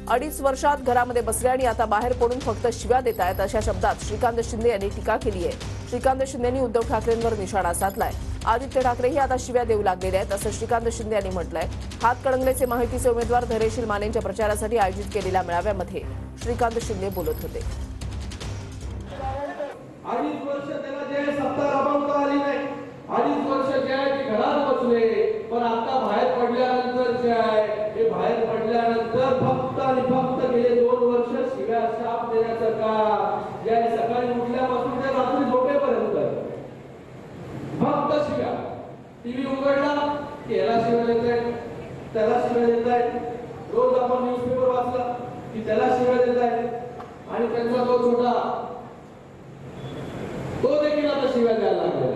2.5 वर्षात घरामध्ये बसले आणि आता बाहेर पडून फक्त शिव्या देत आहेत अशा शब्दात श्रीकांत शिंदे यांनी टीका केली आहे। श्रीकांत शिंदेंनी उद्धव ठाकरेंवर निशाणा साधलाय। आदित्य ठाकरेही आता शिव्या देऊ लागलेले आहेत असं श्रीकांत शिंदे यांनी म्हटलंय। हातकणंगलेचे महायुतीचे उमेदवार धैर्यशील मानेंच्या प्रचारासाठी आयोजित केलेल्या मेळाव्यामध्ये श्रीकांत शिंदे बोलत होते। 2.5 वर्ष त्याला जे सत्ता राबवता आली नाही, 2.5 वर्ष जे आहे ते घरात बसले, पण आता बाहेर पडल्यानंतर जे आहे हे बाहेर पडल्यानंतर फक्त आणि फक्त गेले 2 वर्ष शिव्या शाप देण्याचं काम जे आहे सकाळी उठल्यापासून ते रात्री झोपेपर्यंत फक्त शिव्या। टीव्ही उघडला की याला शिव्या देत आहेत, त्याला शिव्या देत आहेत। रोज आपण न्यूजपेपर वाचला की त्याला शिव्या देत आहेत आणि त्यांचा तो छोटा तो देखील आता शिव्या द्यायला लागला।